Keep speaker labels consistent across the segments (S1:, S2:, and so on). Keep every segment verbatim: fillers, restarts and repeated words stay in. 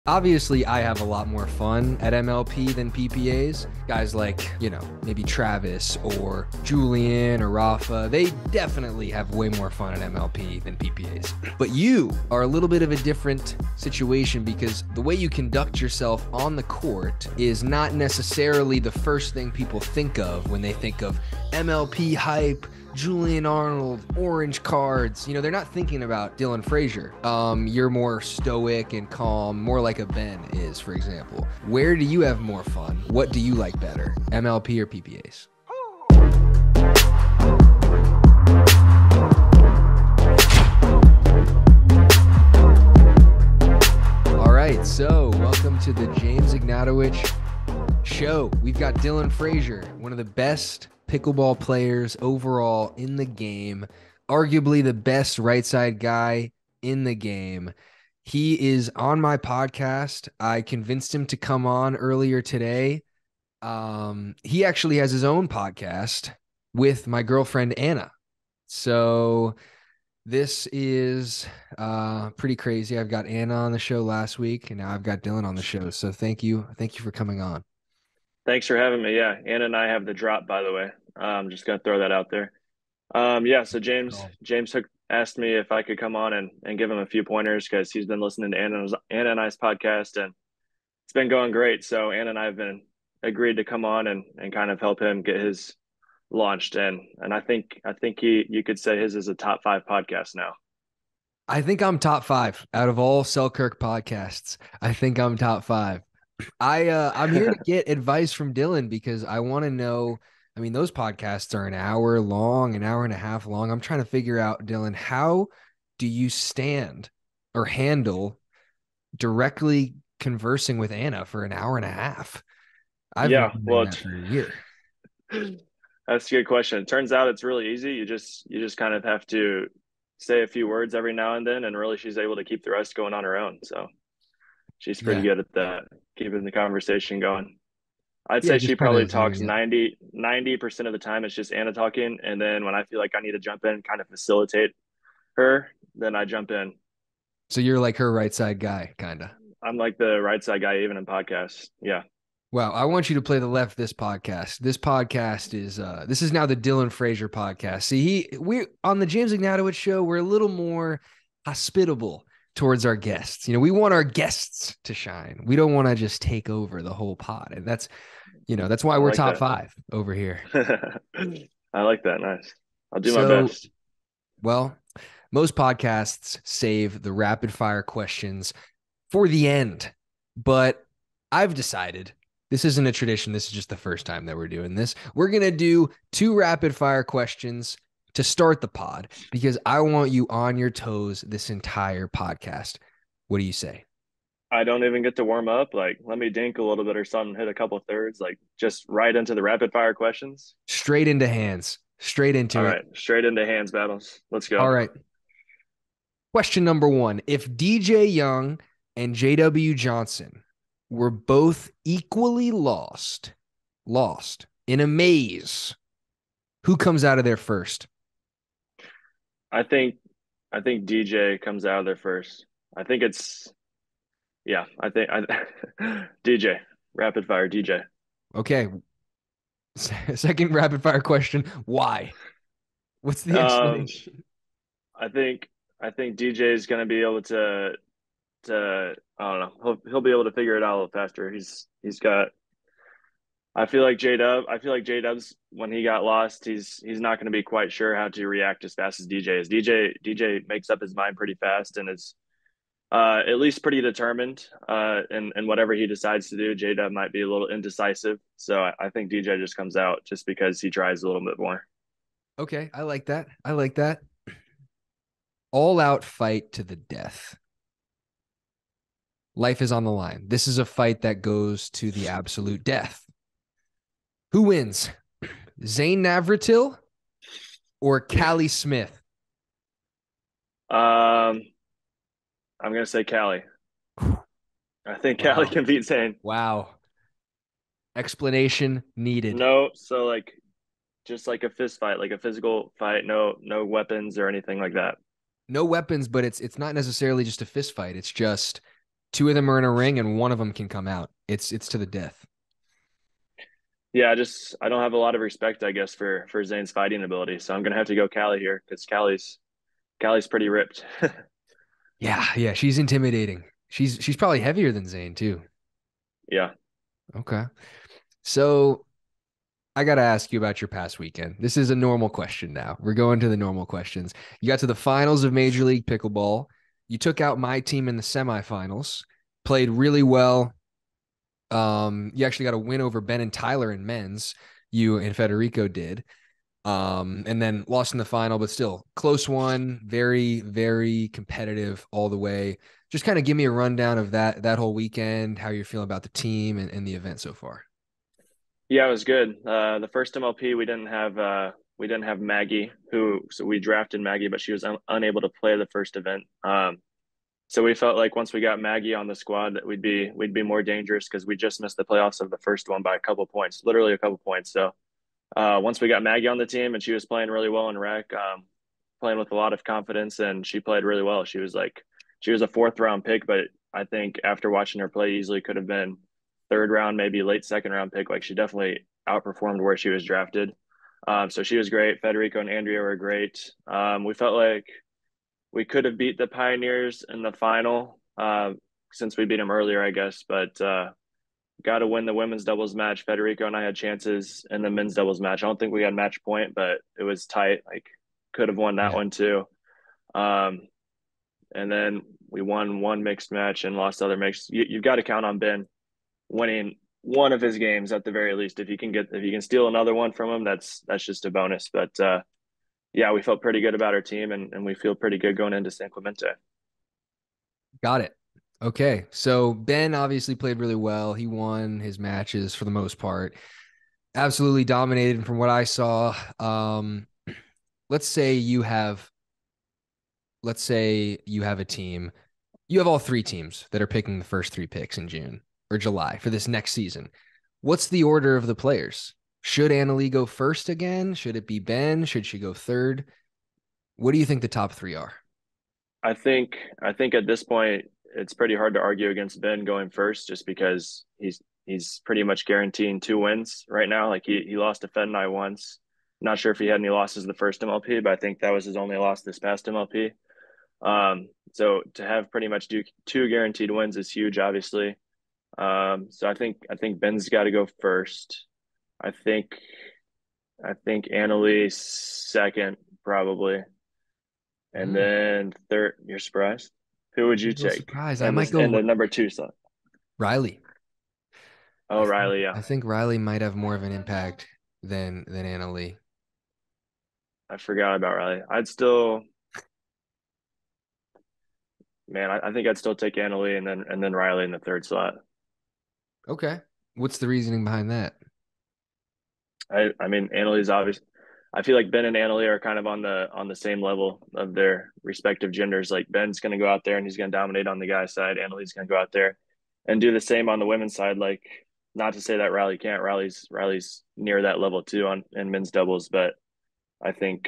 S1: Obviously, I have a lot more fun at M L P than P P As. Guys like, you know, maybe Travis or Julian or Rafa, they definitely have way more fun at M L P than P P As. But you are a little bit of a different situation because the way you conduct yourself on the court is not necessarily the first thing people think of when they think of M L P hype, Julian Arnold, orange cards. You know, they're not thinking about Dylan Frazier. Um, you're more stoic and calm, more like a Ben is, for example. Where do you have more fun? What do you like better, M L P or P P As? All right, so welcome to the James Ignatowicz Show. We've got Dylan Frazier, one of the best pickleball players overall in the game, arguably the best right side guy in the game. He is on my podcast. I convinced him to come on earlier today. Um, he actually has his own podcast with my girlfriend, Anna. So this is uh, pretty crazy. I've got Anna on the show last week, and now I've got Dylan on the show. So thank you. Thank you for coming on.
S2: Thanks for having me. Yeah, Anna and I have the drop, by the way. I'm just gonna throw that out there. Um, yeah, so James
S1: Cool.
S2: James took, asked me if I could come on and, and give him a few pointers because he's been listening to Anna's Anna and I's podcast and it's been going great. So Anna and I have been agreed to come on and, and kind of help him get his launched and and I think I think he you could say his is a top five podcast now.
S1: I think I'm top five out of all Selkirk podcasts. I think I'm top five. I uh, I'm here to get advice from Dylan because I want to know. I mean, those podcasts are an hour long, an hour and a half long. I'm trying to figure out, Dylan, how do you stand or handle directly conversing with Anna for an hour and a half? I've been
S2: Yeah,
S1: doing
S2: well,
S1: that for a year.
S2: that's a good question. It turns out it's really easy. You just you just kind of have to say a few words every now and then, and really she's able to keep the rest going on her own. So she's pretty
S1: Yeah,
S2: good at that, keeping the conversation going. I'd
S1: yeah,
S2: say she
S1: just kind
S2: probably
S1: of
S2: talks
S1: zooming in.
S2: ninety ninety percent of the time. It's just Anna talking. And then when I feel like I need to jump in, kind of facilitate her, then I jump in.
S1: So you're like her right side guy, kind of.
S2: I'm like the right side guy, even in podcasts. Yeah.
S1: Wow, I want you to play the left this podcast. This podcast is uh this is now the Dylan Frazier podcast. See, he we on the James Ignatowicz show, we're a little more hospitable towards our guests. You know, we want our guests to shine. We don't want to just take over the whole pod. And that's, you know, that's why
S2: I
S1: we're
S2: like
S1: top
S2: that.
S1: five over here.
S2: I like that. Nice. I'll do my
S1: So,
S2: best.
S1: well, most podcasts save the rapid fire questions for the end, but I've decided this isn't a tradition. This is just the first time that we're doing this. We're going to do two rapid fire questions to start the pod because I want you on your toes this entire podcast. What do you say?
S2: I don't even get to warm up. Like, let me dink a little bit or something, hit a couple of thirds, like just right into the rapid fire questions.
S1: Straight into hands, straight
S2: All
S1: into it.
S2: right. Straight into hands battles. Let's
S1: All
S2: go.
S1: right. Question number one. If D J Young and J W Johnson were both equally lost, lost in a maze, who comes out of there first?
S2: I think I think D J comes out of there first. I think it's yeah, I think I D J, rapid fire D J.
S1: Okay. Second rapid fire question. Why? What's the
S2: Um,
S1: explanation?
S2: I think I think D J is going to be able to to I don't know. He'll he'll be able to figure it out a little faster. He's he's got I feel like J Dub. I feel like J Dub's when he got lost, he's he's not going to be quite sure how to react as fast as D J is. D J D J makes up his mind pretty fast and is uh, at least pretty determined uh, in, in whatever he decides to do. J Dub might be a little indecisive. So I, I think D J just comes out just because he tries a little bit more.
S1: Okay, I like that. I like that. All out fight to the death. Life is on the line. This is a fight that goes to the absolute death. Who wins? Zane Navratil or Callie Smith?
S2: Um, I'm going to say Cali. I think Cali
S1: Wow.
S2: can beat Zane.
S1: Wow. Explanation needed.
S2: No, so like just like a fist fight, like a physical fight, no no weapons or anything like that.
S1: No weapons, but it's it's not necessarily just a fist fight. It's just Two of them are in a ring, and one of them can come out. It's it's to the death.
S2: Yeah, I just I don't have a lot of respect, I guess, for for Zane's fighting ability. So I'm gonna have to go Callie here because Callie's Callie's pretty ripped.
S1: Yeah, yeah, she's intimidating. She's she's probably heavier than Zane too.
S2: Yeah.
S1: Okay. So I got to ask you about your past weekend. This is a normal question now. We're going to the normal questions. You got to the finals of Major League Pickleball. You took out my team in the semifinals, played really well. Um, you actually got a win over Ben and Tyler in men's. You and Federico did. Um, and then lost in the final, but still close one, very, very competitive all the way. Just kind of give me a rundown of that that whole weekend, how you're feeling about the team and, and the event so far.
S2: Yeah, it was good. Uh, the first M L P we didn't have uh, we didn't have Maggie, who so we drafted Maggie, but she was un unable to play the first event. Um, so we felt like once we got Maggie on the squad that we'd be we'd be more dangerous because we just missed the playoffs of the first one by a couple points, literally a couple points. So uh, once we got Maggie on the team and she was playing really well in rec, um, playing with a lot of confidence, and she played really well. She was like she was a fourth round pick, but I think after watching her play, easily could have been third round, maybe late second round pick. Like she definitely outperformed where she was drafted. Um, so she was great. Federico and Andrea were great. Um, we felt like we could have beat the Pioneers in the final uh, since we beat them earlier, I guess. But uh, got to win the women's doubles match. Federico and I had chances in the men's doubles match. I don't think we had match point, but it was tight. Like could have won that
S1: Yeah.
S2: one too. Um, and then we won one mixed match and lost other mixed. You, you've got to count on Ben winning one of his games at the very least. If you can get if you can steal another one from him, that's that's just a bonus. But uh, yeah, we felt pretty good about our team, and, and we feel pretty good going into San Clemente.
S1: Got it. Okay. So Ben obviously played really well. He won his matches for the most part. Absolutely dominated from what I saw. Um, let's say you have let's say you have a team. You have all three teams that are picking the first three picks in June or July for this next season. What's the order of the players? Should Annalie go first again? Should it be Ben? Should she go third? What do you think the top three are?
S2: I think I think at this point it's pretty hard to argue against Ben going first, just because he's he's pretty much guaranteeing two wins right now. Like he he lost to Fed and I once. Not sure if he had any losses the first M L P, but I think that was his only loss this past M L P. Um, so to have pretty much do, two guaranteed wins is huge, obviously. Um, so I think I think Ben's got to go first. I think I think Annalise second probably, and
S1: Mm,
S2: then third. You're surprised? Who would
S1: I'm
S2: you
S1: a little
S2: take?
S1: surprised. I
S2: And
S1: might
S2: this and
S1: go
S2: the number two slot.
S1: Riley. I
S2: Oh,
S1: think
S2: Riley. Yeah,
S1: I think Riley might have more of an impact than than Annalie.
S2: I forgot about Riley. I'd still, man. I, I think I'd still take Annalie and then and then Riley in the third slot.
S1: Okay. What's the reasoning behind that?
S2: I I mean Annalie's obvious. I feel like Ben and Annalie are kind of on the on the same level of their respective genders. Like Ben's going to go out there and he's going to dominate on the guy's side. Annalie's going to go out there and do the same on the women's side. Like not to say that Riley can't. Riley's Riley's near that level too on in men's doubles, but I think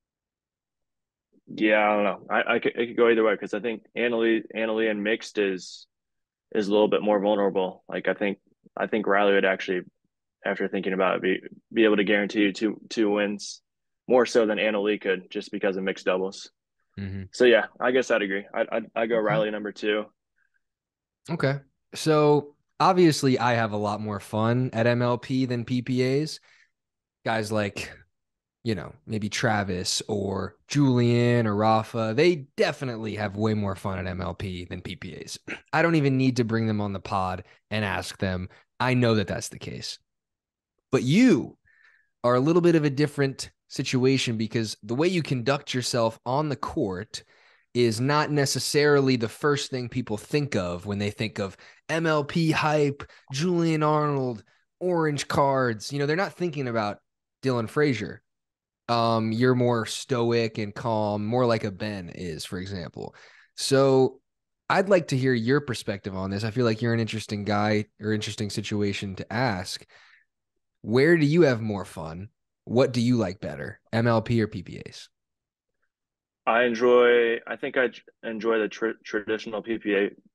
S2: yeah, I don't know. I I could, it could go either way because I think Annalie Annalie and mixed is is a little bit more vulnerable. Like I think I think Riley would actually, after thinking about it, be be able to guarantee you two two wins more so than Annalie could just because of mixed doubles.
S1: Mm-hmm.
S2: So yeah, I guess I'd agree. I I I go
S1: Okay.
S2: Riley number two.
S1: Okay. So obviously, I have a lot more fun at M L P than P P As. Guys like, you know, maybe Travis or Julian or Rafa, they definitely have way more fun at M L P than P P As. I don't even need to bring them on the pod and ask them. I know that that's the case. But you are a little bit of a different situation because the way you conduct yourself on the court is not necessarily the first thing people think of when they think of M L P hype, Julian Arnold, orange cards. You know, they're not thinking about Dylan Frazier. Um, you're more stoic and calm, more like a Ben is, for example. So I'd like to hear your perspective on this. I feel like you're an interesting guy or interesting situation to ask. Where do you have more fun? What do you like better, M L P or P P As?
S2: I enjoy. I think I enjoy the tr- traditional P P A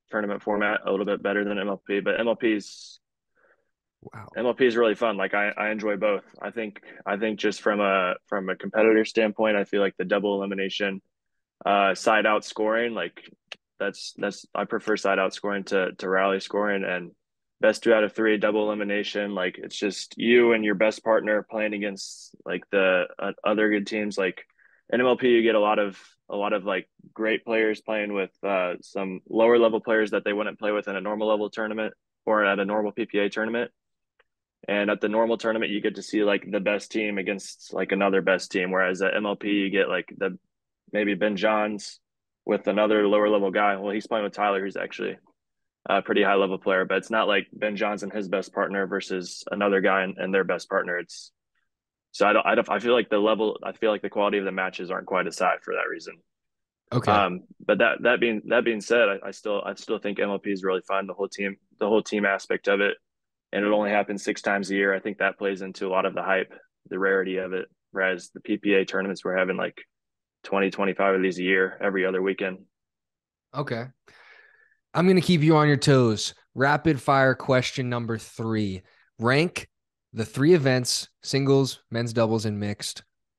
S2: tournament format a little bit better than M L P, but M L P's
S1: Wow.
S2: M L P is really fun. Like I, I enjoy both. I think I think just from a from a competitor standpoint, I feel like the double elimination, uh, side out scoring, like that's that's I prefer side out scoring to to rally scoring, and best two out of three double elimination. Like it's just you and your best partner playing against like the uh, other good teams. Like in M L P, you get a lot of a lot of like great players playing with uh, some lower level players that they wouldn't play with in a normal level tournament or at a normal P P A tournament. And at the normal tournament, you get to see like the best team against like another best team. Whereas at M L P, you get like the maybe Ben Johns with another lower level guy. Well, he's playing with Tyler, who's actually a pretty high level player, but it's not like Ben Johns and his best partner versus another guy and, and their best partner. It's so I don't, I don't, I feel like the level, I feel like the quality of the matches aren't quite as high for that reason.
S1: Okay.
S2: Um, but that that being that being said, I, I still I still think M L P is really fun. The whole team, the whole team aspect of it, and it only happens six times a year. I think that plays into a lot of the hype, the rarity of it. Whereas the P P A tournaments, we're having like twenty, twenty-five of these a year, every other weekend.
S1: Okay. I'm going to keep you on your toes. Rapid fire question number three. Rank the three events: singles, men's doubles, and mixed.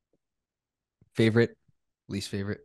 S1: Favorite, least favorite?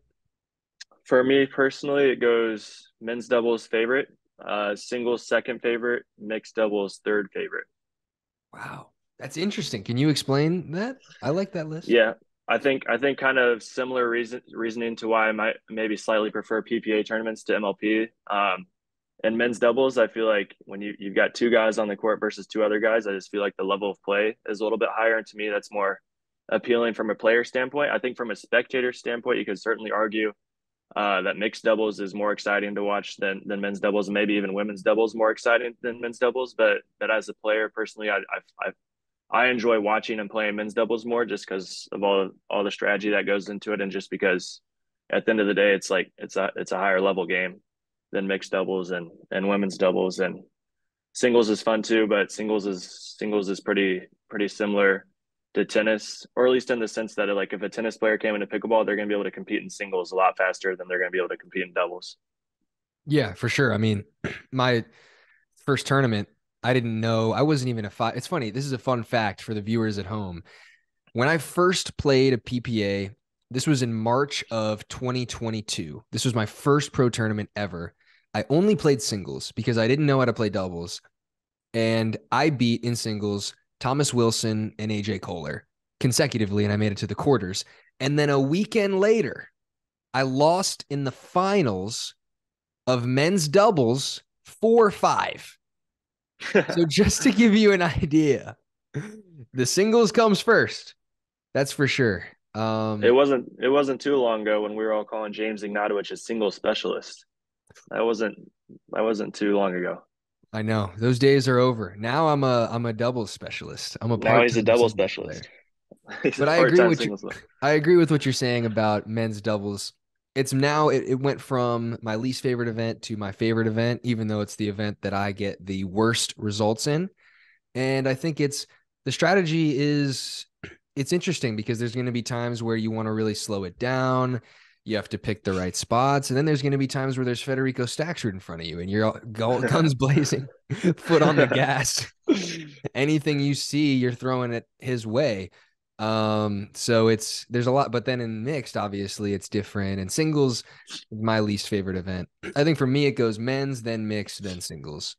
S2: For me personally, it goes men's doubles favorite, uh, singles second favorite, mixed doubles third favorite.
S1: Wow. That's interesting. Can you explain that? I like that list.
S2: Yeah, I think I think kind of similar reason reasoning to why I might maybe slightly prefer P P A tournaments to M L P. Um, and men's doubles, I feel like when you you've got two guys on the court versus two other guys, I just feel like the level of play is a little bit higher, and to me, that's more appealing from a player standpoint. I think from a spectator standpoint, you could certainly argue uh, that mixed doubles is more exciting to watch than than men's doubles, and maybe even women's doubles more exciting than men's doubles. But but as a player personally, I I, I I enjoy watching and playing men's doubles more just because of all all the strategy that goes into it, and just because at the end of the day, it's like it's a it's a higher level game than mixed doubles and and women's doubles. And singles is fun too, but singles is singles is pretty pretty similar to tennis, or at least in the sense that like if a tennis player came into pickleball, they're going to be able to compete in singles a lot faster than they're going to be able to compete in doubles.
S1: Yeah, for sure. I mean, my first tournament, I didn't know. I wasn't even a five. It's funny. This is a fun fact for the viewers at home. When I first played a P P A, this was in March of twenty twenty-two. This was my first pro tournament ever. I only played singles because I didn't know how to play doubles. And I beat in singles Thomas Wilson and A J Kohler consecutively, and I made it to the quarters. And then a weekend later, I lost in the finals of men's doubles four five. So just to give you an idea, the singles comes first. That's for sure. Um,
S2: it wasn't it wasn't too long ago when we were all calling James Ignatowicz a singles specialist. That wasn't that wasn't too long ago.
S1: I know those days are over. Now I'm a I'm a doubles specialist. I'm a
S2: Now he's a
S1: part-time
S2: double
S1: singles
S2: specialist.
S1: player.
S2: He's a
S1: But I agree
S2: part-time
S1: with you.
S2: singles player.
S1: I agree with what you're saying about men's doubles. It's now it, it went from my least favorite event to my favorite event, even though it's the event that I get the worst results in. And I think it's the strategy is it's interesting because there's going to be times where you want to really slow it down. You have to pick the right spots. And then there's going to be times where there's Federico Staksrud in front of you and you're all, guns blazing, foot on the gas. Anything you see, you're throwing it his way. Um, so it's there's a lot, but then in mixed, obviously it's different. And singles, my least favorite event. I think for me, it goes men's, then mixed, then singles.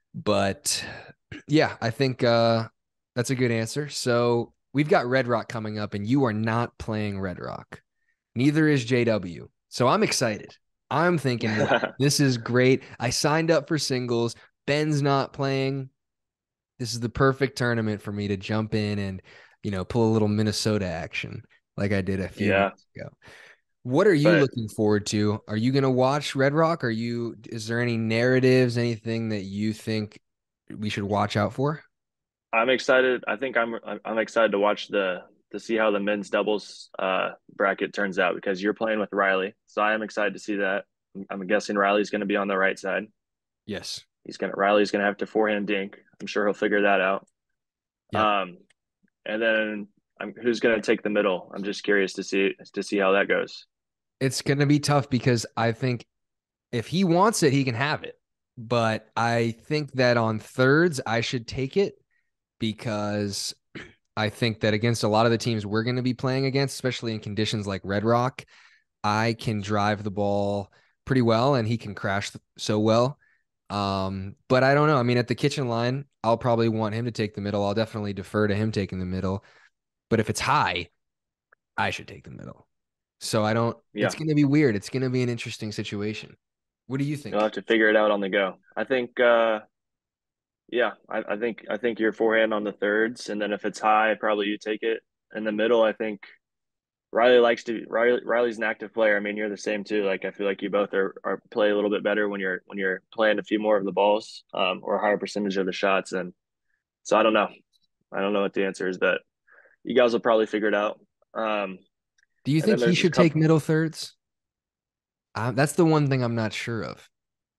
S1: But yeah, I think uh, that's a good answer. So we've got Red Rock coming up, and you are not playing Red Rock. Neither is J W. So I'm excited. I'm thinking, wow, this is great. I signed up for singles. Ben's not playing. This is the perfect tournament for me to jump in and, you know, pull a little Minnesota action like I did a few
S2: Yeah.
S1: weeks ago. What are you
S2: But
S1: looking forward to? Are you going to watch Red Rock? Are you, is there any narratives, anything that you think we should watch out for?
S2: I'm excited. I think I'm I'm excited to watch the to see how the men's doubles uh, bracket turns out, because you're playing with Riley. So I am excited to see that. I'm guessing Riley's going to be on the right side.
S1: Yes.
S2: He's gonna Riley's gonna have to forehand dink. I'm sure he'll figure that out.
S1: Yep.
S2: Um, and then I'm, who's gonna take the middle? I'm just curious to see to see how that goes.
S1: It's going to be tough because I think if he wants it, he can have it. but I think that on thirds, I should take it because I think that against a lot of the teams we're going to be playing against, especially in conditions like Red Rock, I can drive the ball pretty well and he can crash so well. Um, but I don't know. I mean, at the kitchen line, I'll probably want him to take the middle. I'll definitely defer to him taking the middle. But if it's high, I should take the middle. So I don't,
S2: Yeah,
S1: it's going to be weird. It's going to be an interesting situation. What do you
S2: you'll
S1: think?
S2: have to figure it out on the go. I think, uh, yeah, I, I think I think your forehand on the thirds, and then if it's high, probably you take it. In the middle, I think Riley likes to. Riley Riley's an active player. I mean, you're the same too. Like I feel like you both are, are play a little bit better when you're when you're playing a few more of the balls, um, or a higher percentage of the shots. And so I don't know. I don't know what the answer is, but you guys will probably figure it out. Um,
S1: Do you
S2: and then
S1: think he
S2: there's a
S1: should take
S2: couple.
S1: middle thirds? Uh, that's the one thing I'm not sure of.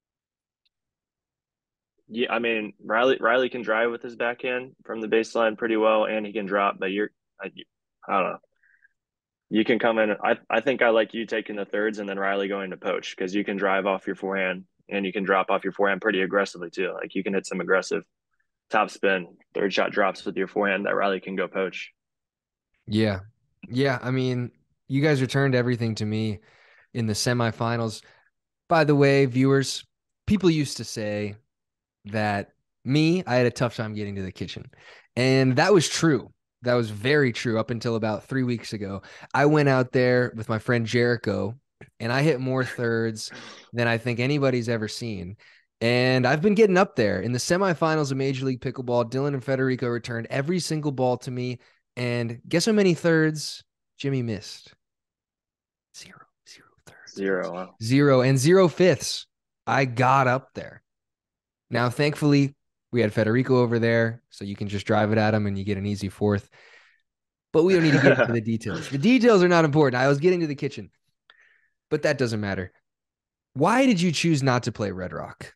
S2: Yeah, I mean Riley Riley can drive with his backhand from the baseline pretty well, and he can drop. But you're, I, I don't know. You can come in. I I think I like you taking the thirds and then Riley going to poach because you can drive off your forehand and you can drop off your forehand pretty aggressively too. Like you can hit some aggressive top spin, third shot drops with your forehand that Riley can go poach.
S1: Yeah. Yeah. I mean, you guys returned everything to me in the semifinals. By the way, viewers, people used to say that me, I had a tough time getting to the kitchen. And that was true. That was very true up until about three weeks ago. I went out there with my friend Jericho and I hit more thirds than I think anybody's ever seen. And I've been getting up there. In the semifinals of Major League Pickleball, Dylan and Federico returned every single ball to me. And guess how many thirds Jimmy missed? Zero, zero thirds,
S2: Zero. Wow.
S1: zero, and zero fifths. I got up there. Now, thankfully, we had Federico over there, so you can just drive it at him and you get an easy fourth. But we don't need to get into the details. The details are not important. I was getting to the kitchen, but that doesn't matter. Why did you choose not to play Red Rock?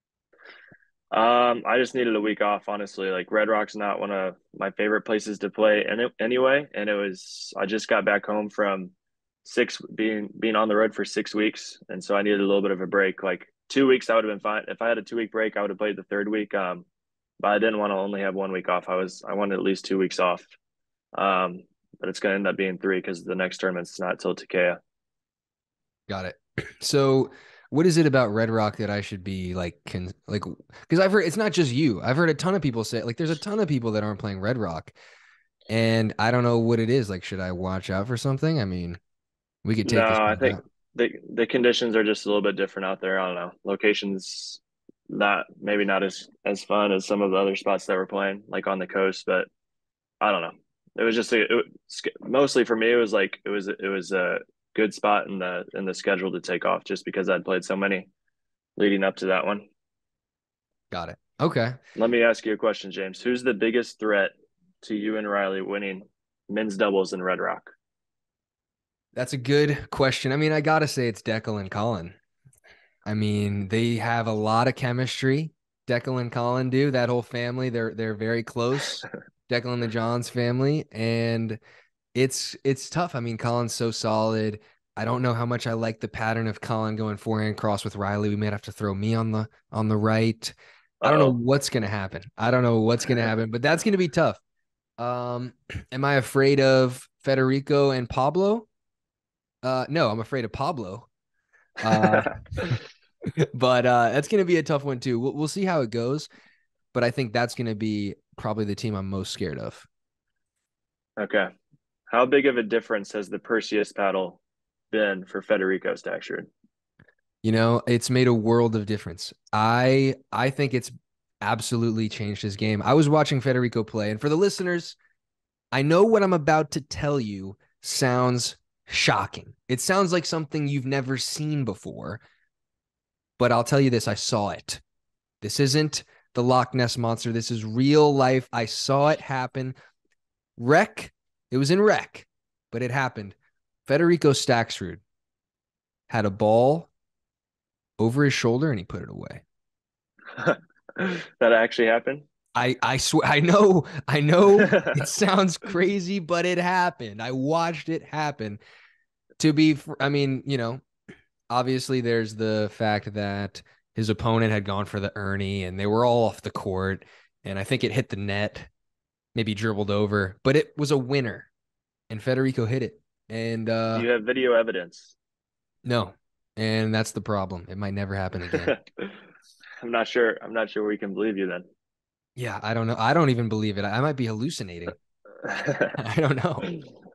S2: Um, I just needed a week off, honestly. Like Red Rock's not one of my favorite places to play any, anyway. And it was I just got back home from six being being on the road for six weeks, and so I needed a little bit of a break. Like two weeks, I would have been fine. If I had a two week break, I would have played the third week. Um, but I didn't want to only have one week off. I was I wanted at least two weeks off. Um, but it's going to end up being three because the next tournament's not till Takea.
S1: Got it. So, what is it about Red Rock that I should be like, can like, because I've heard it's not just you. I've heard a ton of people say like, there's a ton of people that aren't playing Red Rock, and I don't know what it is. Like, should I watch out for something? I mean, we could
S2: No,
S1: take this
S2: I
S1: one
S2: think
S1: out.
S2: the the conditions are just a little bit different out there. I don't know. Locations not maybe not as as fun as some of the other spots that we're playing, like on the coast, but I don't know. It was just a, it, mostly for me. It was like it was it was a good spot in the in the schedule to take off, just because I'd played so many leading up to that one.
S1: Got it. Okay.
S2: Let me ask you a question, James. Who's the biggest threat to you and Riley winning men's doubles in Red Rock?
S1: That's a good question. I mean, I gotta say it's Declan and Colin. I mean, they have a lot of chemistry. Declan and Colin do. That whole family, they're they're very close. Declan and John's family. And it's it's tough. I mean, Colin's so solid. I don't know how much I like the pattern of Colin going forehand cross with Riley. We might have to throw me on the on the right. I don't know
S2: Uh-oh.
S1: what's gonna happen. I don't know what's gonna happen, but that's gonna be tough. Um, am I afraid of Federico and Pablo? Uh, no, I'm afraid of Pablo. Uh, but uh, that's going to be a tough one too. We'll, we'll see how it goes. But I think that's going to be probably the team I'm most scared of.
S2: Okay. How big of a difference has the Perseus paddle been for Federico Stackshard?
S1: You know, it's made a world of difference. I I think it's absolutely changed his game. I was watching Federico play, and for the listeners, I know what I'm about to tell you sounds shocking. It sounds like something you've never seen before, but I'll tell you this, I saw it. This isn't the Loch Ness monster. This is real life. I saw it happen. Rec, it was in rec, but it happened. Federico Staksrud had a ball over his shoulder and he put it away.
S2: That actually happened?
S1: I I swear I know I know it sounds crazy, but it happened. I watched it happen. To be, I mean, you know, obviously there's the fact that his opponent had gone for the Ernie, and they were all off the court. And I think it hit the net, maybe dribbled over, but it was a winner, and Federico hit it. And
S2: Do
S1: uh,
S2: you have video evidence?
S1: no, and that's the problem. It might never happen again.
S2: I'm not sure. I'm not sure we can believe you then.
S1: Yeah, I don't know. I don't even believe it. I might be hallucinating. I don't know.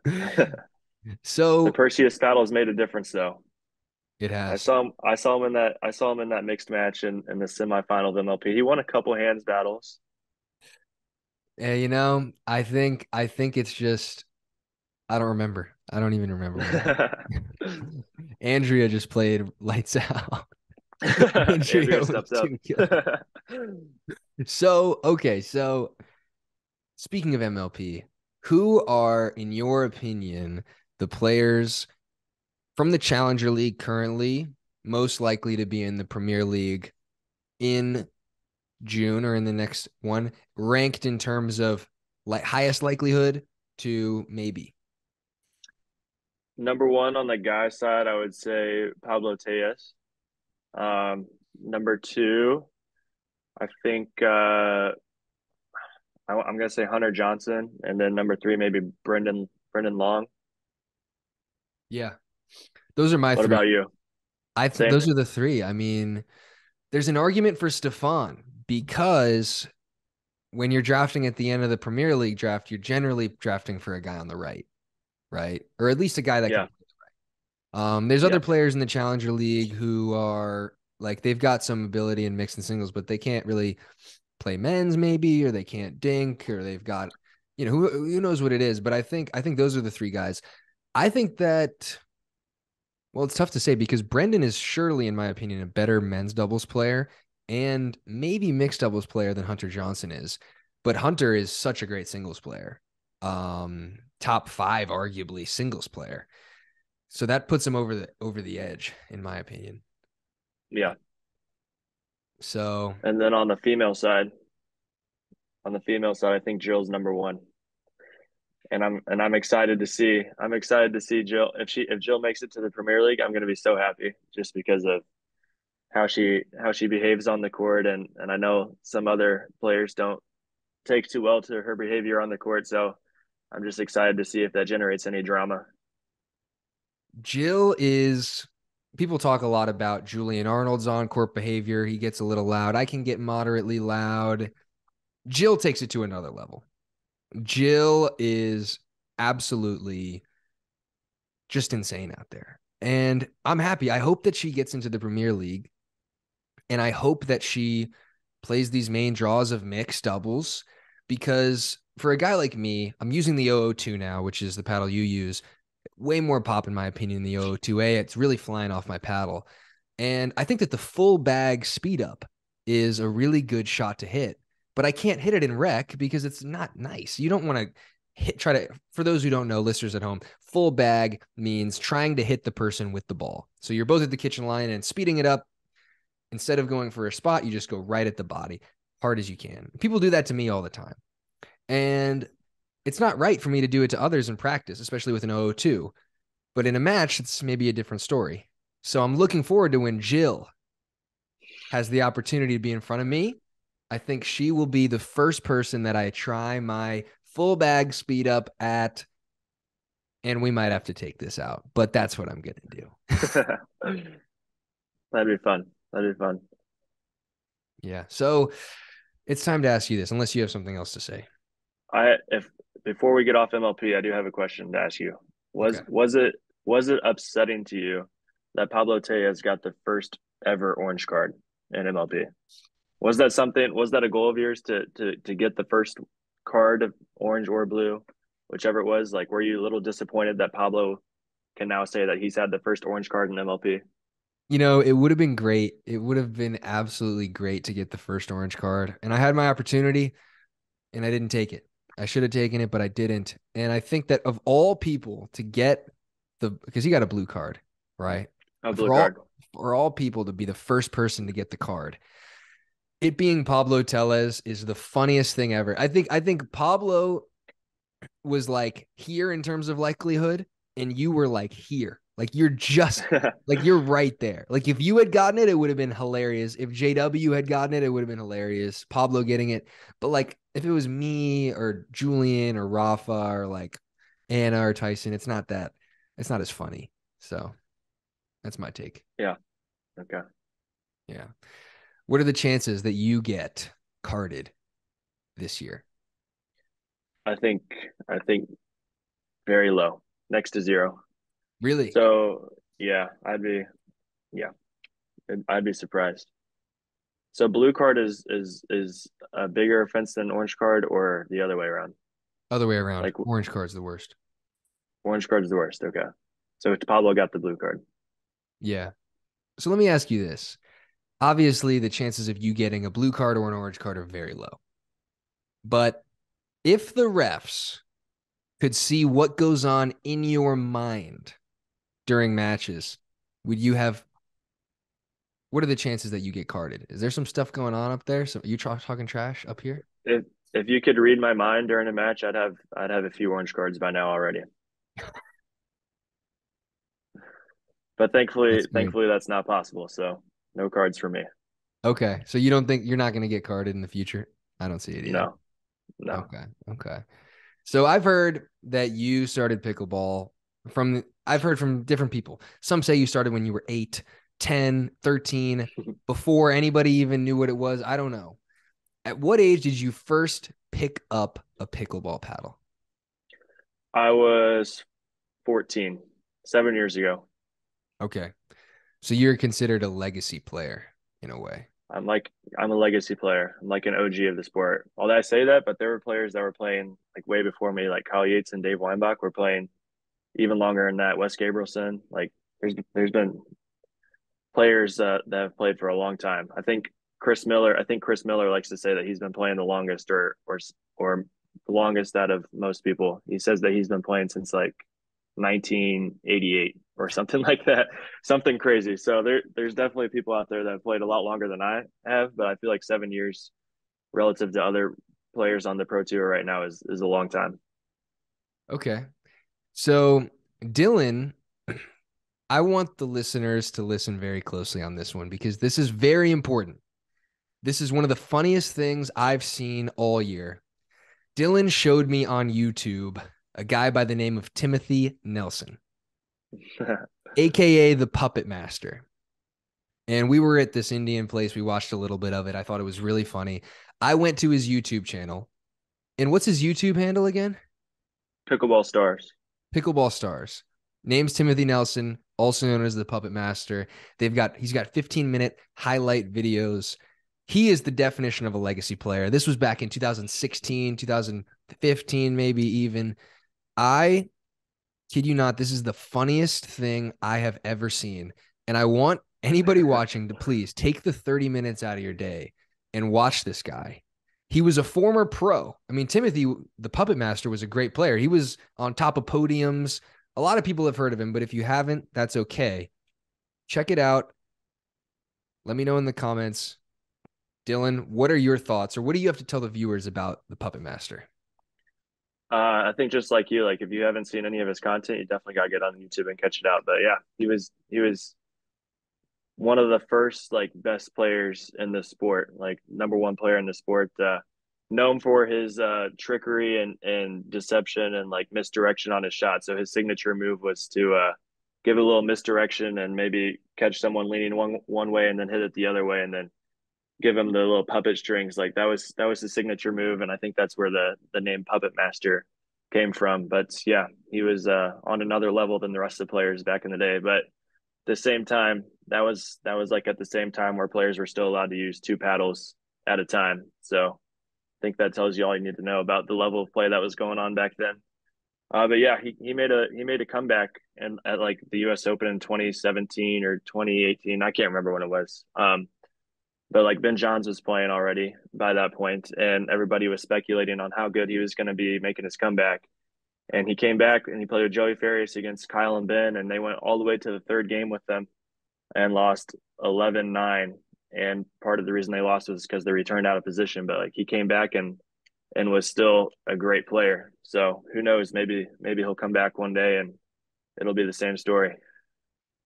S2: The
S1: So
S2: Perseus battle has made a difference, though.
S1: it
S2: I
S1: has.
S2: saw him. I saw him in that. I saw him in that mixed match in, in the semifinal of M L P. He won a couple hands battles.
S1: Uh, you know, I think I think it's just I don't remember. I don't even remember. Andrea just played lights out. Andrea
S2: Andrea
S1: was
S2: steps up.
S1: too good. So, okay, so speaking of M L P, who are, in your opinion, the players from the Challenger League currently most likely to be in the Premier League in June or in the next one, ranked in terms of like highest likelihood to maybe?
S2: Number one on the guy side, I would say Pablo Tejas. Um, number two, I think uh, I, I'm gonna say Hunter Johnson, and then number three maybe Brendan Brendan Long.
S1: Yeah, those are my
S2: What
S1: three.
S2: about you?
S1: I think
S2: Same.
S1: those are the three. I mean, there's an argument for Stefan because when you're drafting at the end of the Premier League draft, you're generally drafting for a guy on the right, right? Or at least a guy that can.
S2: Yeah,
S1: Um, there's
S2: yeah,
S1: other players in the Challenger League who are like they've got some ability in mixed and singles, but they can't really play men's maybe, or they can't dink, or they've got, you know, who who knows what it is. But I think I think those are the three guys. I think that well, it's tough to say because Brendan is surely, in my opinion, a better men's doubles player and maybe mixed doubles player than Hunter Johnson is. But Hunter is such a great singles player. Um, top five, arguably, singles player. So that puts him over the over the edge, in my opinion.
S2: yeah.
S1: So
S2: And then on the female side, on the female side, I think Jill's number one. And I'm and I'm excited to see. I'm excited to see Jill. If she if Jill makes it to the Premier League, I'm going to be so happy just because of how she how she behaves on the court, and and I know some other players don't take too well to her behavior on the court. So I'm just excited to see if that generates any drama.
S1: Jill is people talk a lot about Julian Arnold's on court behavior. He gets a little loud. I can get moderately loud. Jill takes it to another level. Jill is absolutely just insane out there. And I'm happy. I hope that she gets into the Premier League. And I hope that she plays these main draws of mixed doubles because for a guy like me, I'm using the zero zero two now, which is the paddle you use. Way more pop, in my opinion, than the zero zero two A. It's really flying off my paddle. And I think that the full bag speed up is a really good shot to hit, but I can't hit it in rec because it's not nice. You don't want to hit, try to, for those who don't know, listeners at home, full bag means trying to hit the person with the ball. So you're both at the kitchen line and speeding it up. Instead of going for a spot, you just go right at the body, hard as you can. People do that to me all the time. And it's not right for me to do it to others in practice, especially with an zero zero two. But in a match, it's maybe a different story. So I'm looking forward to when Jill has the opportunity to be in front of me. I think she will be the first person that I try my full bag speed up at, and we might have to take this out, but that's what I'm going to do.
S2: That'd be fun. That'd be fun.
S1: Yeah. So it's time to ask you this, unless you have something else to say.
S2: I if before we get off M L P, I do have a question to ask you. Was
S1: Okay.
S2: was it was it upsetting to you that Pablo Tejas got the first ever orange card in M L P? Was that something? Was that a goal of yours to to to get the first card of orange or blue, whichever it was? Like, were you a little disappointed that Pablo can now say that he's had the first orange card in M L P?
S1: You know, it would have been great. It would have been absolutely great to get the first orange card. And I had my opportunity and I didn't take it. I should have taken it, but I didn't. And I think that of all people to get the, because he got a blue card, right?
S2: A blue
S1: For all,
S2: card.
S1: for all people to be the first person to get the card, it being Pablo Tellez is the funniest thing ever. I think, I think Pablo was like here in terms of likelihood, and you were like here. Like you're just like you're right there. Like if you had gotten it, it would have been hilarious. If J W had gotten it, it would have been hilarious. Pablo getting it. But like if it was me or Julian or Rafa or like Anna or Tyson, it's not that it's not as funny. So that's my take.
S2: Yeah. Okay.
S1: Yeah. What are the chances that you get carded this year?
S2: I think I think very low, next to zero.
S1: Really?
S2: So yeah, I'd be yeah, I'd be surprised. So blue card is is is a bigger offense than orange card, or the other way around?
S1: Other way around.
S2: Like
S1: Orange card's the worst.
S2: orange card is the worst. Okay. So Pablo got the blue card.
S1: Yeah. So let me ask you this. Obviously, the chances of you getting a blue card or an orange card are very low. But if the refs could see what goes on in your mind during matches, would you have what are the chances that you get carded? Is there some stuff going on up there? So are you tra- talking trash up here?
S2: If if you could read my mind during a match, I'd have I'd have a few orange cards by now already. But thankfully,
S1: That's good.
S2: thankfully that's not possible. So no cards for me.
S1: Okay. So you don't think you're not going to get carded in the future? I don't see it either.
S2: No, no.
S1: Okay. Okay. So I've heard that you started pickleball from I've heard from different people. Some say you started when you were eight, ten, thirteen, before anybody even knew what it was. I don't know. At what age did you first pick up a pickleball paddle?
S2: I was fourteen, seven years ago.
S1: Okay. So you're considered a legacy player in a way.
S2: I'm like I'm a legacy player. I'm like an O G of the sport. Although I say that, but there were players that were playing like way before me, like Kyle Yates and Dave Weinbach were playing even longer than that. Wes Gabrielson, like there's there's been players uh, that have played for a long time. I think Chris Miller. I think Chris Miller likes to say that he's been playing the longest, or or or the longest out of most people. He says that he's been playing since like nineteen eighty-eight or something like that, something crazy. So there, there's definitely people out there that have played a lot longer than I have, but I feel like seven years relative to other players on the Pro Tour right now is is a long time.
S1: Okay. So Dylan, I want the listeners to listen very closely on this one because this is very important. This is one of the funniest things I've seen all year. Dylan showed me on YouTube a guy by the name of Timothy Nelson, A K A the Puppet Master. And we were at this Indian place. We watched a little bit of it. I thought it was really funny. I went to his YouTube channel. And what's his YouTube handle again?
S2: Pickleball stars.
S1: Pickleball Stars. Name's Timothy Nelson, also known as the Puppet Master. They've got he's got fifteen minute highlight videos. He is the definition of a legacy player. This was back in two thousand sixteen, two thousand fifteen, maybe even. I kid you not, this is the funniest thing I have ever seen. And I want anybody watching to please take the thirty minutes out of your day and watch this guy. He was a former pro. I mean, Timothy, the Puppet Master, was a great player. He was on top of podiums. A lot of people have heard of him, but if you haven't, that's okay. Check it out. Let me know in the comments. Dylan, what are your thoughts, or what do you have to tell the viewers about the Puppet Master?
S2: Uh, I think just like you, like if you haven't seen any of his content, you definitely gotta get on YouTube and catch it out. But yeah, he was he was one of the first like best players in the sport, like number one player in the sport, uh, known for his uh, trickery and and deception and like misdirection on his shot. So his signature move was to uh, give a little misdirection and maybe catch someone leaning one one way and then hit it the other way and then give him the little puppet strings. Like that was that was his signature move, and I think that's where the the name Puppet Master came from. But yeah, he was uh, on another level than the rest of the players back in the day. But the same time, that was that was like at the same time where players were still allowed to use two paddles at a time. So I think that tells you all you need to know about the level of play that was going on back then. Uh, but yeah, he, he made a he made a comeback and at like the U S Open in twenty seventeen or twenty eighteen. I can't remember when it was. Um, but like Ben Johns was playing already by that point, and everybody was speculating on how good he was going to be making his comeback. And he came back and he played with Joey Farias against Kyle and Ben, and they went all the way to the third game with them and lost eleven nine. And part of the reason they lost was because they returned out of position. But like he came back and and was still a great player. So who knows? Maybe maybe he'll come back one day and it'll be the same story.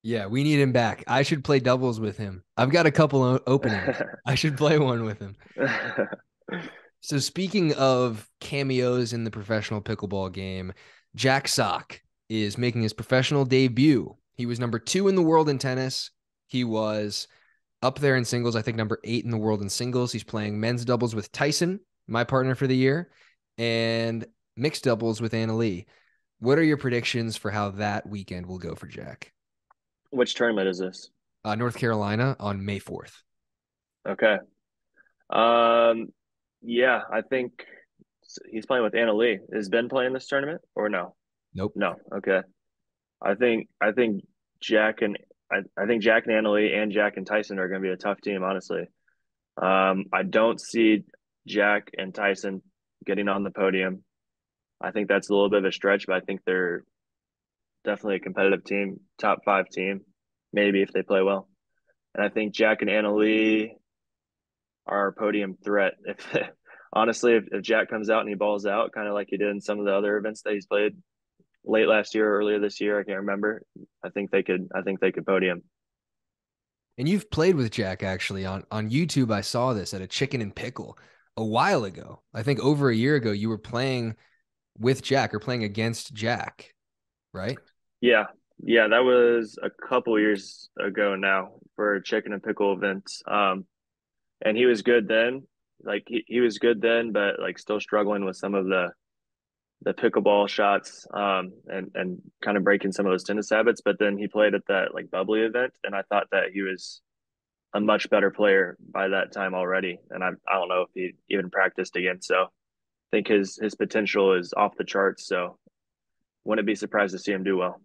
S1: Yeah, we need him back. I should play doubles with him. I've got a couple o- openings. I should play one with him. So speaking of cameos in the professional pickleball game, Jack Sock is making his professional debut. He was number two in the world in tennis. He was up there in singles, I think number eight in the world in singles. He's playing men's doubles with Tyson, my partner for the year, and mixed doubles with Anna Lee. What are your predictions for how that weekend will go for Jack?
S2: Which tournament is this?
S1: Uh, North Carolina on May fourth.
S2: Okay. Um, yeah, I think he's playing with Anna Lee. Is Ben playing this tournament or no?
S1: Nope.
S2: No. Okay. I think I think Jack and I, I think Jack and Anna Lee and Jack and Tyson are going to be a tough team, honestly. Um, I don't see Jack and Tyson getting on the podium. I think that's a little bit of a stretch, but I think they're definitely a competitive team, top five team, maybe if they play well. And I think Jack and Anna Lee are a podium threat. If honestly, if, if Jack comes out and he balls out, kind of like he did in some of the other events that he's played late last year or earlier this year, I can't remember. I think they could. I think they could podium.
S1: And you've played with Jack actually on on YouTube. I saw this at a Chicken and Pickle a while ago. I think over a year ago, you were playing with Jack or playing against Jack, right?
S2: Yeah, yeah, that was a couple years ago now for a chicken and pickle event. Um, and he was good then. Like he, he was good then, but like still struggling with some of the the pickleball shots, um, and and kind of breaking some of those tennis habits. But then he played at that like bubbly event, and I thought that he was a much better player by that time already. And I I don't know if he even practiced again. So I think his his potential is off the charts. So wouldn't be surprised to see him do well.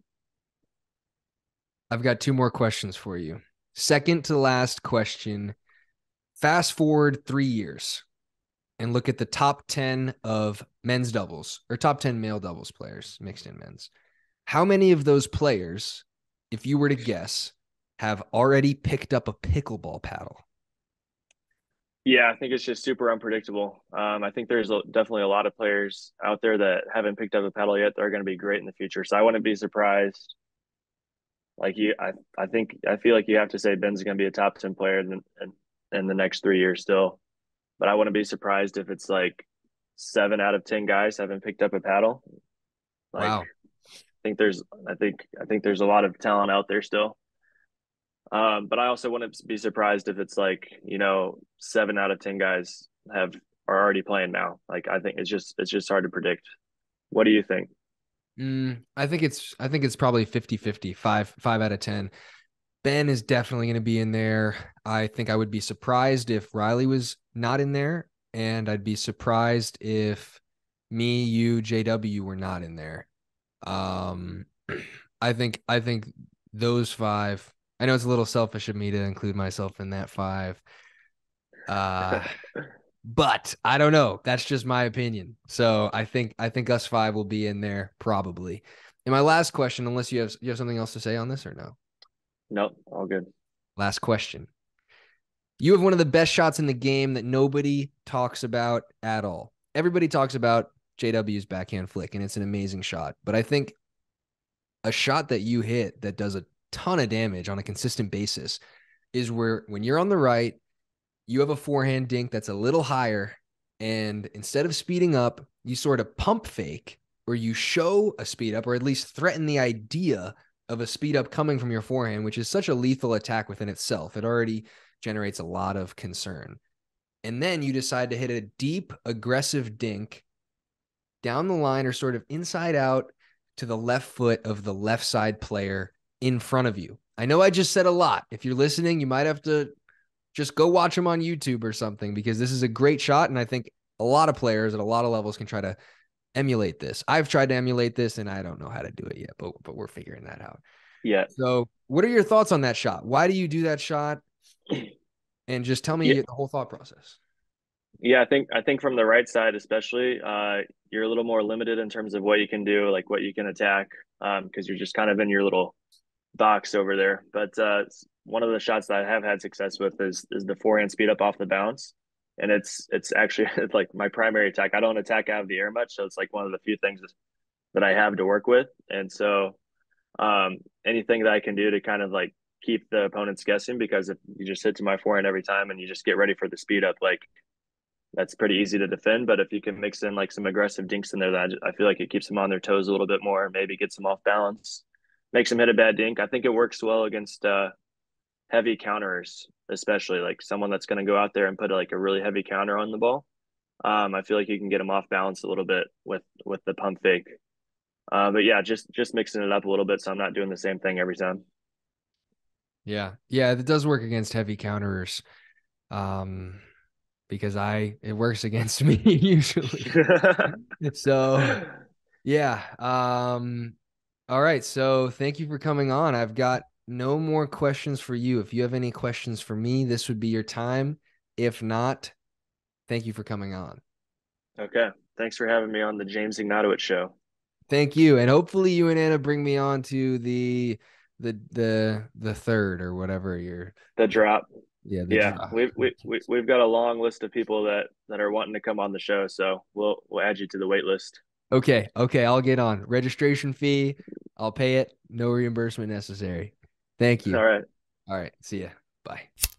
S1: I've got two more questions for you. Second to last question. Fast forward three years and look at the top ten of men's doubles or top ten male doubles players, mixed in men's. How many of those players, if you were to guess, have already picked up a pickleball paddle?
S2: Yeah, I think it's just super unpredictable. Um, I think there's a, definitely a lot of players out there that haven't picked up a paddle yet that are going to be great in the future. So I wouldn't be surprised. Like you, I, I think I feel like you have to say Ben's going to be a top ten player in, in in the next three years still. But I wouldn't be surprised if it's like seven out of ten guys haven't picked up a paddle. Like
S1: Wow.
S2: I think there's, I think I think there's a lot of talent out there still. Um, but I also wouldn't be surprised if it's like, you know, seven out of ten guys have are already playing now. Like I think it's just it's just hard to predict. What do you think?
S1: Mm, I think it's I think it's probably fifty fifty, five, five out of ten. Ben is definitely going to be in there. I think I would be surprised if Riley was not in there. And I'd be surprised if me, you, J W were not in there. Um, I think I think those five. I know it's a little selfish of me to include myself in that five. Uh, but I don't know. That's just my opinion. So I think I think us five will be in there probably. And my last question, unless you have you have something else to say on this or no?
S2: Nope, all good.
S1: Last question. You have one of the best shots in the game that nobody talks about at all. Everybody talks about J W's backhand flick, and it's an amazing shot. But I think a shot that you hit that does a ton of damage on a consistent basis is where when you're on the right, you have a forehand dink that's a little higher. And instead of speeding up, you sort of pump fake or you show a speed up or at least threaten the idea of a speed up coming from your forehand, which is such a lethal attack within itself. It already generates a lot of concern. And then you decide to hit a deep, aggressive dink down the line or sort of inside out to the left foot of the left side player in front of you. I know I just said a lot. If you're listening, you might have to just go watch them on YouTube or something because this is a great shot. And I think a lot of players at a lot of levels can try to emulate this. I've tried to emulate this and I don't know how to do it yet, but, but we're figuring that out.
S2: Yeah.
S1: So what are your thoughts on that shot? Why do you do that shot? And just tell me
S2: Yeah.
S1: the whole thought process.
S2: Yeah, I think I think from the right side especially, uh, you're a little more limited in terms of what you can do, like what you can attack, um, because you're just kind of in your little box over there. But uh, one of the shots that I have had success with is is the forehand speed up off the bounce, and it's it's actually it's like my primary attack. I don't attack out of the air much, so it's like one of the few things that I have to work with, and so Um, anything that I can do to kind of like keep the opponents guessing, because if you just hit to my forehand every time and you just get ready for the speed up, like that's pretty easy to defend. But if you can mix in like some aggressive dinks in there, that I feel like it keeps them on their toes a little bit more, maybe gets them off balance, makes them hit a bad dink. I think it works well against uh, heavy counterers, especially like someone that's going to go out there and put like a really heavy counter on the ball. Um, I feel like you can get them off balance a little bit with with the pump fake. Uh, but yeah, just just mixing it up a little bit, so I'm not doing the same thing every time.
S1: Yeah. Yeah, it does work against heavy counterers. Um, because I it works against me usually. So yeah. Um, all right. So thank you for coming on. I've got no more questions for you. If you have any questions for me, this would be your time. If not, thank you for coming on.
S2: Okay, thanks for having me on the James Ignatowicz show.
S1: Thank you. And hopefully you and Anna bring me on to the the the the third or whatever you're
S2: The drop.
S1: yeah, the
S2: Yeah,
S1: draw.
S2: we've we, we we've got a long list of people that that are wanting to come on the show, so we'll we'll add you to the wait list.
S1: Okay, okay, I'll get on. Registration fee, I'll pay it. No reimbursement necessary. Thank
S2: All
S1: you.
S2: right.
S1: All right, see ya. Bye.